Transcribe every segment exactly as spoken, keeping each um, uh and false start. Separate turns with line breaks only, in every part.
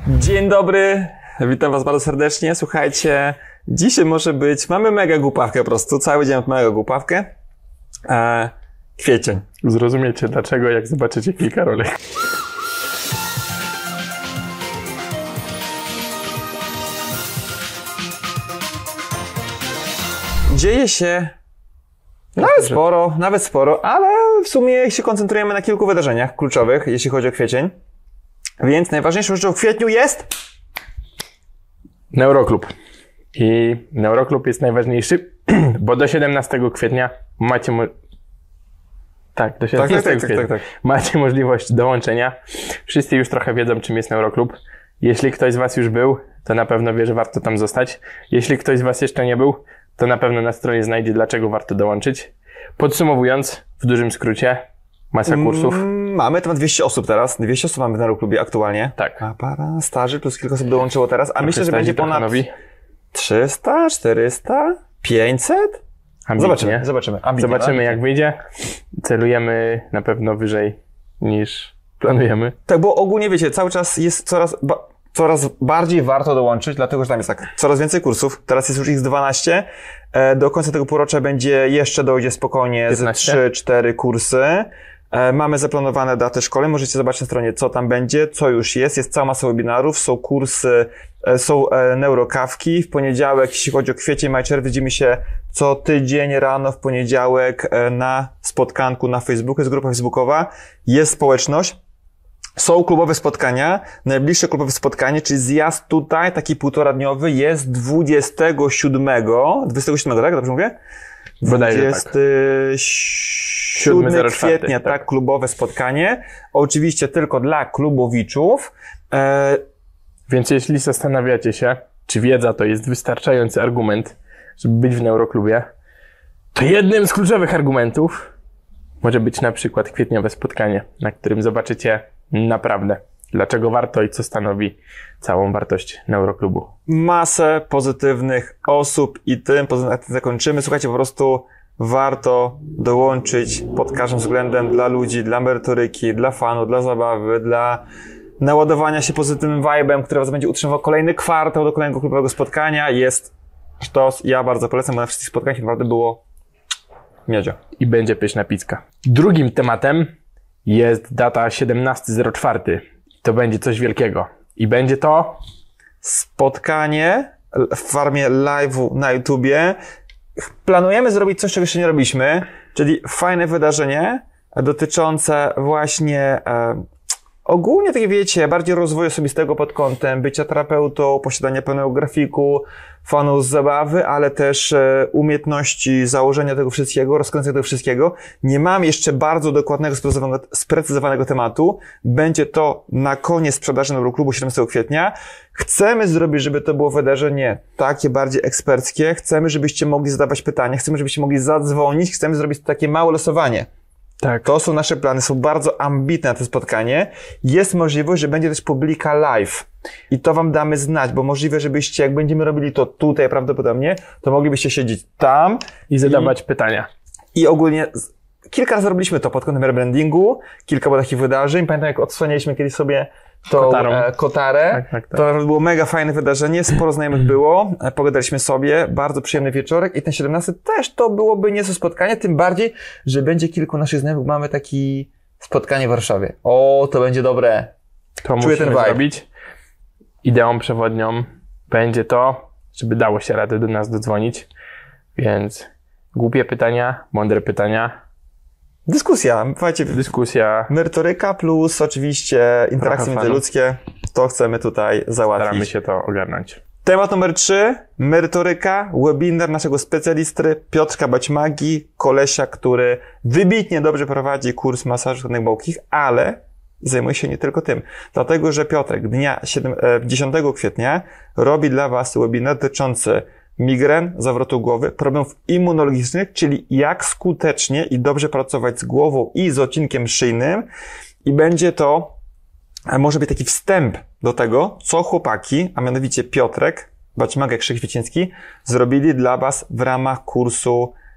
Dzień dobry, witam was bardzo serdecznie. Słuchajcie, dzisiaj może być, mamy mega głupawkę po prostu, cały dzień mamy mega głupawkę. E, kwiecień.
Zrozumiecie dlaczego, jak zobaczycie kilka rolek.
Dzieje się nawet sporo, nawet sporo, ale w sumie się koncentrujemy na kilku wydarzeniach kluczowych, jeśli chodzi o kwiecień. Więc najważniejszą rzeczą w kwietniu jest...
Neuroklub. I Neuroklub jest najważniejszy, bo do siedemnastego kwietnia macie... Mo- tak, do siedemnastego
tak, tak, tak, tak, tak.
macie możliwość dołączenia. Wszyscy już trochę wiedzą, czym jest Neuroklub. Jeśli ktoś z was już był, to na pewno wie, że warto tam zostać. Jeśli ktoś z was jeszcze nie był, to na pewno na stronie znajdzie, dlaczego warto dołączyć. Podsumowując, w dużym skrócie, masa kursów.
Mm, mamy temat dwieście osób teraz. dwieście osób mamy w Neuroklubie aktualnie.
Tak.
A para staży plus kilka osób dołączyło teraz. A
Trochę
myślę, że
starzy,
będzie
trochę
ponad
nowi.
trzysta, czterysta, pięćset?
Ambitnie.
Zobaczymy, zobaczymy. Ambitnie,
Zobaczymy,
tak?
jak wyjdzie. Celujemy na pewno wyżej niż planujemy.
Tak, bo ogólnie wiecie, cały czas jest coraz, ba, coraz bardziej warto dołączyć, dlatego że tam jest tak, coraz więcej kursów. Teraz jest już ich z dwanaście. E, do końca tego półrocza będzie jeszcze dojdzie spokojnie
piętnaście.
z trzy cztery kursy. E, mamy zaplanowane daty szkoleń. Możecie zobaczyć na stronie, co tam będzie, co już jest. Jest cała masa webinarów, są kursy, e, są e, neurokawki. W poniedziałek, jeśli chodzi o kwiecień, maj, czerwiec, widzimy się co tydzień rano w poniedziałek e, na spotkanku na Facebooku. Jest grupa facebookowa, jest społeczność. Są klubowe spotkania. Najbliższe klubowe spotkanie, czyli zjazd tutaj, taki półtora dniowy, jest dwudziestego siódmego, dwudziestego siódmego, tak? Dobrze mówię?
Bodajże tak.
dwudziestego siódmego kwietnia, tak, tak, klubowe spotkanie. Oczywiście tylko dla klubowiczów. E...
Więc jeśli zastanawiacie się, czy wiedza to jest wystarczający argument, żeby być w Neuroklubie, to jednym z kluczowych argumentów może być na przykład kwietniowe spotkanie, na którym zobaczycie naprawdę, dlaczego warto i co stanowi całą wartość Neuroklubu.
Masę pozytywnych osób i tym pozytywnie zakończymy. Słuchajcie, po prostu warto dołączyć pod każdym względem dla ludzi, dla merytoryki, dla fanów, dla zabawy, dla naładowania się pozytywnym vibe'em, który was będzie utrzymywał kolejny kwartał do kolejnego klubowego spotkania. Jest sztos. Ja bardzo polecam, bo na wszystkich spotkaniach naprawdę było miedzio.
I będzie pyszna pizka. Drugim tematem jest data siedemnastego czwartego. To będzie coś wielkiego. I będzie to
spotkanie w formie live'u na YouTubie. Planujemy zrobić coś, czego jeszcze nie robiliśmy, czyli fajne wydarzenie dotyczące właśnie e, ogólnie, tak wiecie, bardziej rozwoju osobistego pod kątem bycia terapeutą, posiadania pełnego grafiku, fanów z zabawy, ale też e, umiejętności założenia tego wszystkiego, rozkręcenia tego wszystkiego. Nie mam jeszcze bardzo dokładnego, sprecyzowanego, sprecyzowanego tematu. Będzie to na koniec sprzedaży Neuroklubu siedemnastego kwietnia. Chcemy zrobić, żeby to było wydarzenie takie bardziej eksperckie. Chcemy, żebyście mogli zadawać pytania. Chcemy, żebyście mogli zadzwonić. Chcemy zrobić takie małe losowanie.
tak.
To są nasze plany, są bardzo ambitne na to spotkanie. Jest możliwość, że będzie też publika live. I to wam damy znać, bo możliwe, żebyście, jak będziemy robili to tutaj prawdopodobnie, to moglibyście siedzieć tam
I zadawać i, pytania.
I ogólnie kilka razy robiliśmy to pod kątem rebrandingu, kilka było takich wydarzeń. Pamiętam, jak odsłanialiśmy kiedyś sobie tą e, kotarę. Tak, tak, tak. To było mega fajne wydarzenie, sporo znajomych było, e, pogadaliśmy sobie, bardzo przyjemny wieczorek i ten siedemnasty też to byłoby niezłe spotkanie, tym bardziej, że będzie kilku naszych znajomych, mamy takie spotkanie w Warszawie. O, to będzie dobre.
To Czuję musimy ten vibe. Zrobić. Ideą przewodnią będzie to, żeby dało się radę do nas dodzwonić, więc głupie pytania, mądre pytania.
Dyskusja, słuchajcie,
dyskusja.
Merytoryka plus oczywiście interakcje międzyludzkie, to chcemy tutaj załatwić.
Staramy się to ogarnąć.
Temat numer trzy, merytoryka, webinar naszego specjalisty Piotrka Baćmagi, kolesia, który wybitnie dobrze prowadzi kurs masażu skórnych bałkich, ale zajmuje się nie tylko tym. Dlatego, że Piotrek dnia dziesiątego kwietnia robi dla was webinar dotyczący migren, zawrotu głowy, problemów immunologicznych, czyli jak skutecznie i dobrze pracować z głową i z odcinkiem szyjnym. I będzie to, może być taki wstęp do tego, co chłopaki, a mianowicie Piotrek, Baćmaga, Krzyk Kwieciński, zrobili dla was w ramach kursu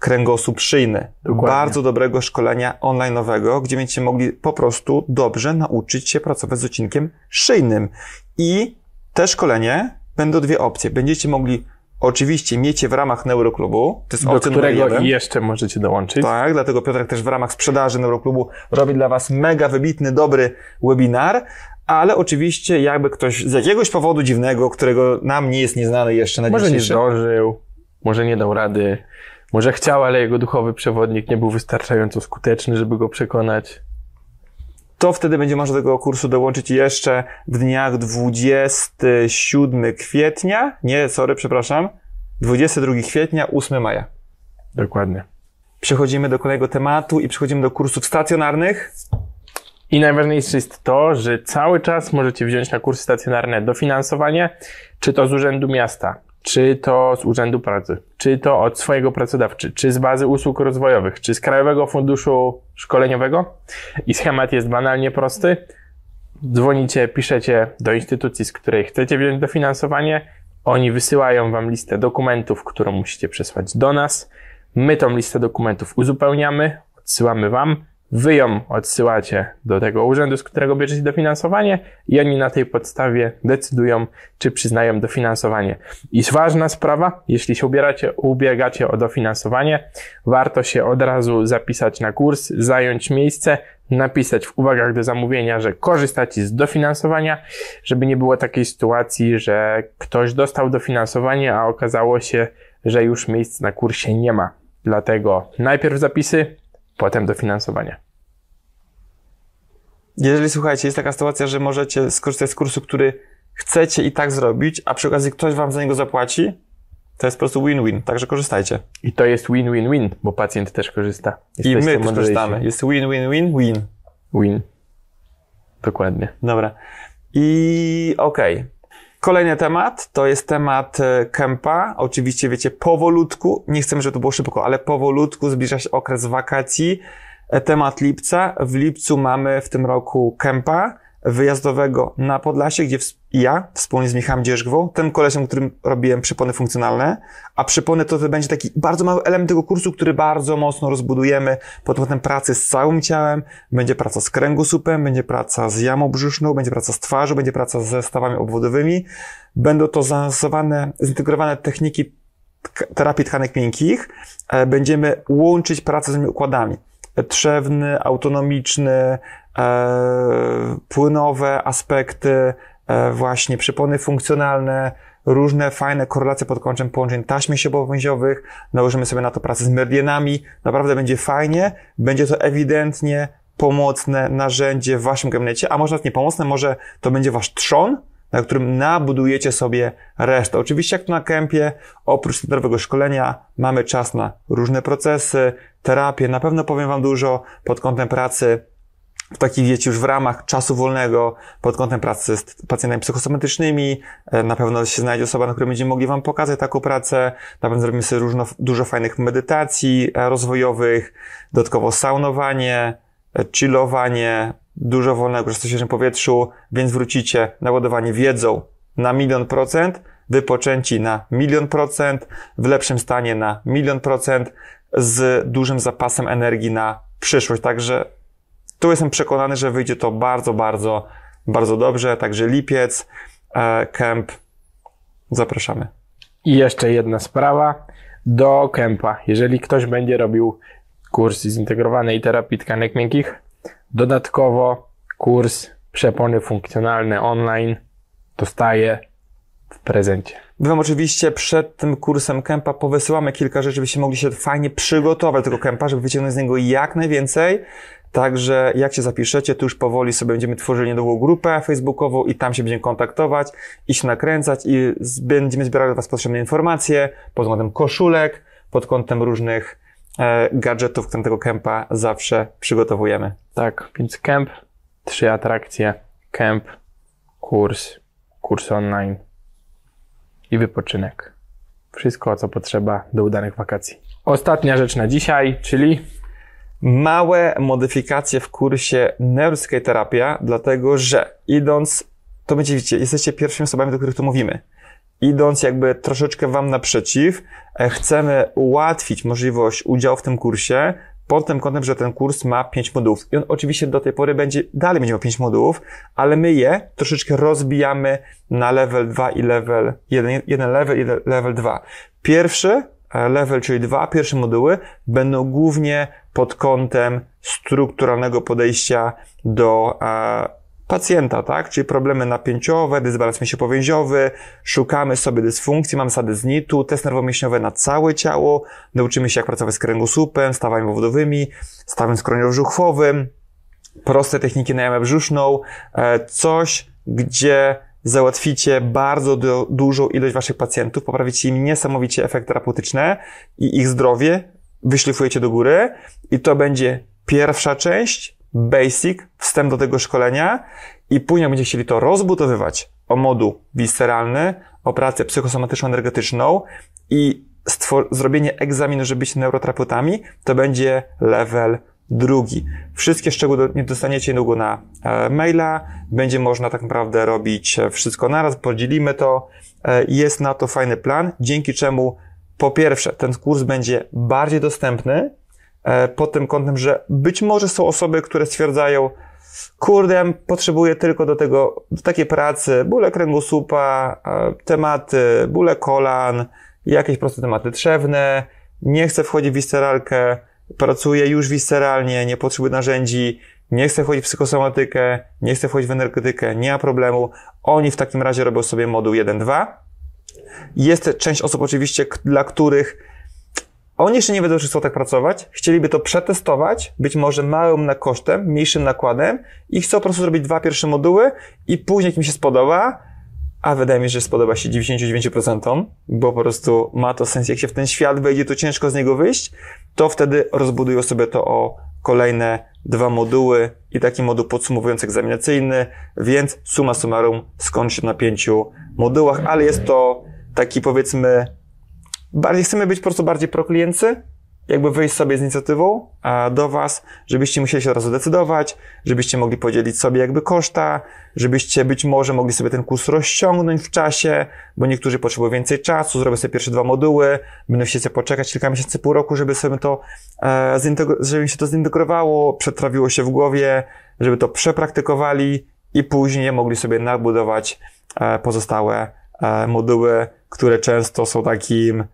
kręgosłup szyjny.
Dokładnie.
Bardzo dobrego szkolenia online'owego, gdzie będziecie mogli po prostu dobrze nauczyć się pracować z odcinkiem szyjnym. I te szkolenie będą dwie opcje. Będziecie mogli oczywiście mieć je w ramach Neuroklubu. To jest
do
opcja numer
którego
jeden.
jeszcze możecie dołączyć.
Tak, dlatego Piotrek też w ramach sprzedaży Neuroklubu robi dla was mega wybitny, dobry webinar, ale oczywiście jakby ktoś z jakiegoś powodu dziwnego, którego nam nie jest nieznany jeszcze na
Może nie
dzisiejszy...
zdążył, może nie dał rady, może chciał, ale jego duchowy przewodnik nie był wystarczająco skuteczny, żeby go przekonać.
To wtedy będzie można do tego kursu dołączyć jeszcze w dniach dwudziestego siódmego kwietnia, nie, sorry, przepraszam, dwudziestego drugiego kwietnia, ósmego maja.
Dokładnie.
Przechodzimy do kolejnego tematu i przechodzimy do kursów stacjonarnych.
I najważniejsze jest to, że cały czas możecie wziąć na kursy stacjonarne dofinansowanie, czy to z Urzędu Miasta, czy to z Urzędu Pracy, czy to od swojego pracodawcy, czy z bazy usług rozwojowych, czy z Krajowego Funduszu Szkoleniowego. I schemat jest banalnie prosty. Dzwonicie, piszecie do instytucji, z której chcecie wziąć dofinansowanie. Oni wysyłają wam listę dokumentów, którą musicie przesłać do nas. My tą listę dokumentów uzupełniamy, odsyłamy wam. Wy ją odsyłacie do tego urzędu, z którego bierzecie dofinansowanie i oni na tej podstawie decydują, czy przyznają dofinansowanie. I ważna sprawa, jeśli się ubieracie, ubiegacie o dofinansowanie, warto się od razu zapisać na kurs, zająć miejsce, napisać w uwagach do zamówienia, że korzystacie z dofinansowania, żeby nie było takiej sytuacji, że ktoś dostał dofinansowanie, a okazało się, że już miejsc na kursie nie ma. Dlatego najpierw zapisy, potem dofinansowanie.
Jeżeli, słuchajcie, jest taka sytuacja, że możecie skorzystać z kursu, który chcecie i tak zrobić, a przy okazji ktoś wam za niego zapłaci, to jest po prostu win-win, także korzystajcie.
I to jest win-win-win, bo pacjent też korzysta.
I my też korzystamy. Jest win-win-win-win.
Win. Dokładnie.
Dobra. I okej. Okay. Kolejny temat to jest temat kempa. Oczywiście wiecie, powolutku, nie chcemy, żeby to było szybko, ale powolutku zbliża się okres wakacji. Temat lipca. W lipcu mamy w tym roku kempa wyjazdowego na Podlasie, gdzie ja wspólnie z Michałem Dzierzgwą, tym kolesiem, którym robiłem przypony funkcjonalne, a przypony to, to będzie taki bardzo mały element tego kursu, który bardzo mocno rozbudujemy pod kątem pracy z całym ciałem. Będzie praca z kręgosłupem, będzie praca z jamą brzuszną, będzie praca z twarzą, będzie praca ze stawami obwodowymi. Będą to zaawansowane, zintegrowane techniki terapii tkanek miękkich. Będziemy łączyć pracę z tymi układami. Trzewny, autonomiczny, e, płynowe aspekty, e, właśnie przypony funkcjonalne, różne fajne korelacje pod kątem połączeń taśm siłowo-więziowych, nałożymy sobie na to pracę z meridianami, naprawdę będzie fajnie, będzie to ewidentnie pomocne narzędzie w waszym gabinecie, a może nawet nie pomocne, może to będzie wasz trzon, na którym nabudujecie sobie resztę. Oczywiście jak tu na kempie, oprócz standardowego szkolenia mamy czas na różne procesy, terapię, na pewno powiem wam dużo pod kątem pracy w takich, wiecie, już w ramach czasu wolnego, pod kątem pracy z pacjentami psychosomatycznymi, na pewno się znajdzie osoba, na której będziemy mogli wam pokazać taką pracę, na pewno zrobimy sobie różno, dużo fajnych medytacji rozwojowych, dodatkowo saunowanie, chillowanie, dużo wolnego w świeżym powietrzu, więc wrócicie naładowani wiedzą na milion procent, wypoczęci na milion procent, w lepszym stanie na milion procent, z dużym zapasem energii na przyszłość. Także tu jestem przekonany, że wyjdzie to bardzo, bardzo, bardzo dobrze. Także lipiec, e, kemp, zapraszamy.
I jeszcze jedna sprawa. Do kempa, jeżeli ktoś będzie robił kurs zintegrowanej terapii tkanek miękkich, dodatkowo kurs przepony funkcjonalne online dostaje w prezencie.
My wam oczywiście przed tym kursem kempa powysyłamy kilka rzeczy, żebyście mogli się fajnie przygotować do tego kempa, żeby wyciągnąć z niego jak najwięcej. Także jak się zapiszecie, to już powoli sobie będziemy tworzyli niedługo grupę facebookową i tam się będziemy kontaktować i się nakręcać i będziemy zbierali do was potrzebne informacje pod kątem koszulek, pod kątem różnych e, gadżetów, które tego kempa zawsze przygotowujemy.
Tak, więc kemp, trzy atrakcje, kemp, kurs, kurs online i wypoczynek. Wszystko, co potrzeba do udanych wakacji. Ostatnia rzecz na dzisiaj, czyli
małe modyfikacje w kursie Neuroskate Terapia, dlatego że idąc, to będziecie widzicie, jesteście pierwszymi osobami, do których to mówimy. idąc jakby troszeczkę wam naprzeciw, chcemy ułatwić możliwość udziału w tym kursie pod tym kątem, że ten kurs ma pięć modułów. I on oczywiście do tej pory będzie, dalej będzie miał pięć modułów, ale my je troszeczkę rozbijamy na level dwa i level jeden, jeden level i level dwa. Pierwszy level, czyli dwa pierwsze moduły będą głównie pod kątem strukturalnego podejścia do e, pacjenta, tak? Czyli problemy napięciowe, dysbalans mięśniowo-powięziowy, szukamy sobie dysfunkcji, mamy sadyzm nitu, test nerwowo-mięśniowy na całe ciało, nauczymy się jak pracować z kręgosłupem, stawami obwodowymi, stawem skroniowo-brzuchowym, proste techniki na jamę brzuszną, e, coś, gdzie załatwicie bardzo do, dużą ilość waszych pacjentów, poprawicie im niesamowicie efekty terapeutyczne i ich zdrowie wyszlifujecie do góry i to będzie pierwsza część, basic, wstęp do tego szkolenia i później będziecie chcieli to rozbudowywać o moduł visceralny, o pracę psychosomatyczno-energetyczną i stwor- zrobienie egzaminu, żeby być neuroterapeutami, to będzie level drugi. Wszystkie szczegóły nie dostaniecie niedługo na e, maila. Będzie można tak naprawdę robić wszystko naraz. Podzielimy to. E, jest na to fajny plan, dzięki czemu po pierwsze ten kurs będzie bardziej dostępny e, pod tym kątem, że być może są osoby, które stwierdzają, kurde, potrzebuję tylko do tego, do takiej pracy, bóle kręgosłupa, e, tematy, bóle kolan, jakieś proste tematy trzewne, nie chcę wchodzić w visceralkę, pracuję już visceralnie, nie potrzebuję narzędzi, nie chcę wchodzić w psychosomatykę, nie chcę wchodzić w energetykę, nie ma problemu. Oni w takim razie robią sobie moduł jeden dwa. Jest część osób oczywiście, dla których oni jeszcze nie wiedzą, czy chcą tak pracować, chcieliby to przetestować, być może małym na kosztem, mniejszym nakładem i chcą po prostu zrobić dwa pierwsze moduły i później jak im się spodoba, a wydaje mi się, że spodoba się dziewięćdziesiąt dziewięć procent, bo po prostu ma to sens. Jak się w ten świat wejdzie, to ciężko z niego wyjść, to wtedy rozbudują sobie to o kolejne dwa moduły i taki moduł podsumowujący egzaminacyjny, więc summa summarum skończy się na pięciu modułach, ale jest to taki, powiedzmy, bardziej chcemy być po prostu bardziej proklienccy, jakby wyjść sobie z inicjatywą a do was, żebyście musieli się od razu decydować, żebyście mogli podzielić sobie jakby koszta, żebyście być może mogli sobie ten kurs rozciągnąć w czasie, bo niektórzy potrzebują więcej czasu, zrobią sobie pierwsze dwa moduły, będą chcieli sobie poczekać kilka miesięcy, pół roku, żeby sobie to, e, żeby się to zintegrowało, przetrawiło się w głowie, żeby to przepraktykowali i później mogli sobie nabudować e, pozostałe e, moduły, które często są takim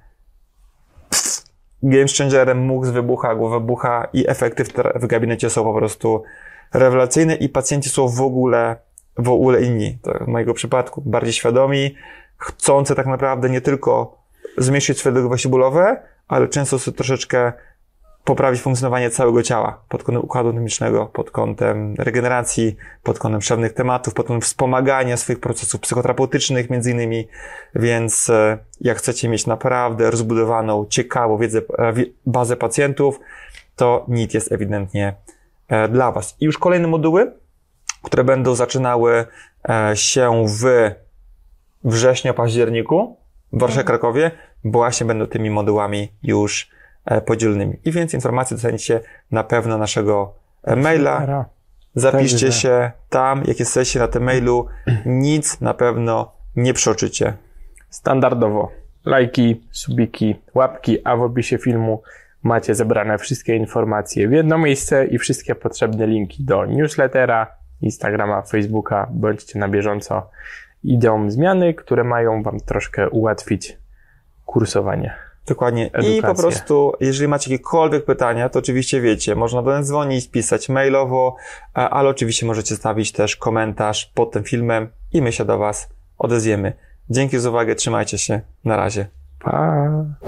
game changerem, mózg wybucha, głowa wybucha i efekty w, w gabinecie są po prostu rewelacyjne i pacjenci są w ogóle, w ogóle inni. To w mojego przypadku bardziej świadomi, chcący tak naprawdę nie tylko zmniejszyć swoje dolegliwości bólowe, ale często sobie troszeczkę poprawić funkcjonowanie całego ciała pod kątem układu anatomicznego, pod kątem regeneracji, pod kątem pewnych tematów, pod kątem wspomagania swoich procesów psychoterapeutycznych między innymi, więc jak chcecie mieć naprawdę rozbudowaną, ciekawą wiedzę, bazę pacjentów, to N I T jest ewidentnie dla was. I już kolejne moduły, które będą zaczynały się w wrześniu, październiku w Warszawie, Krakowie, właśnie będą tymi modułami już podzielonymi. I więcej informacji dostaniecie na pewno naszego maila. Zapiszcie się tam, jak jesteście na tym mailu. Nic na pewno nie przeoczycie.
Standardowo lajki, subiki, łapki, a w opisie filmu macie zebrane wszystkie informacje w jedno miejsce i wszystkie potrzebne linki do newslettera, Instagrama, Facebooka. Bądźcie na bieżąco. Idą zmiany, które mają wam troszkę ułatwić kursowanie.
Dokładnie.
Edukację.
I po prostu, jeżeli macie jakiekolwiek pytania, to oczywiście wiecie, można do nas dzwonić, pisać mailowo, ale oczywiście możecie stawić też komentarz pod tym filmem i my się do was odezwiemy. Dzięki za uwagę, trzymajcie się, na razie.
Pa!